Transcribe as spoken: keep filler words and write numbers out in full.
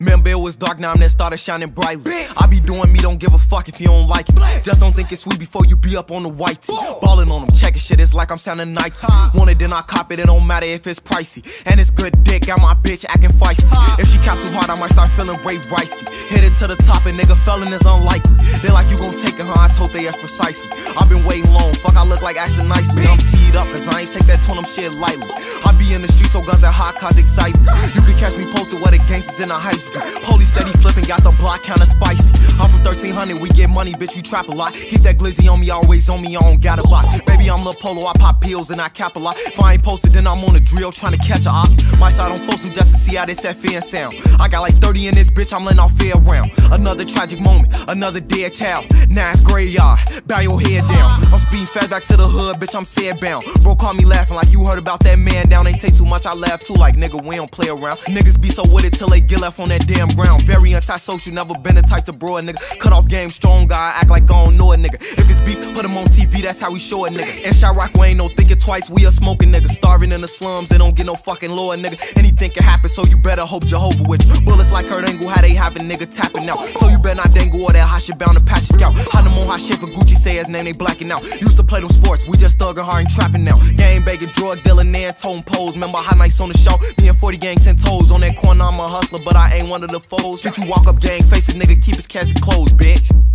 Remember it was dark, now I'm there, started shining brightly. I be doing me, don't give a fuck if you don't like it. Just don't think it's sweet before you be up on the white tee. Ballin' on them, checking shit, it's like I'm sounding Nike. Want it, then I cop it, it don't matter if it's pricey. And it's good dick, got my bitch acting feisty. If she cap too hard, I might start feeling way ricey. Hit it to the top and nigga fellin' is unlikely. They like you gon' take it, huh? I told they ass precisely. I been waiting long, fuck I look like Ashton nicely. I'm teed up, cause I ain't take that Tonum shit lightly. I be in the street, so guns and hot cars excite me. You can catch me posted where the gangsters in the high school. Police steady flipping, got the block kinda spicy. I'm from thirteen hundred, we get money, bitch, you trap a lot. Keep that glizzy on me, always on me, I don't got a box. Baby, I'm Lil Polo, I pop pills and I cap a lot. If I ain't posted, then I'm on the drill trying to catch a op. My side on Folsom just to see how this F N sound. I got like thirty in this bitch, I'm letting off fair round. Another tragic moment, another dead child. Now it's graveyard, bow your head down. I'm speeding fast back to the hood, bitch, I'm sad bound. Bro caught me laughing like you heard about that man down. They say too much, I laugh too, like nigga, we don't play around. Niggas be so with it till they get left on that damn ground. Very antisocial, never been the type to bro a nigga. Cut off game strong, I act like I don't know a nigga. If it's beef, put him on T V, that's how we show a nigga. In Chirac, we ain't no thinking twice, we a smoking nigga. Starving in the slums, they don't get no fucking lower nigga. Anything can happen, so you better hope Jehovah with you. Bullets like Kurt Angle, how they having nigga tapping out. So you better not dangle all that hot shit bound to patch your scalp. Hot them on hot shit for Gucci, say his name, they blacking out. Used to play them sports, we just thuggin' hard and trapping now. Gang banging, drug dealing, and tone pose. Remember hot nights on the show, me and forty gang ten toes. On that corner, I'm a hustler, but I ain't one of the foes. Shit, you walk up gang faces, nigga, keep his casket closed, bitch.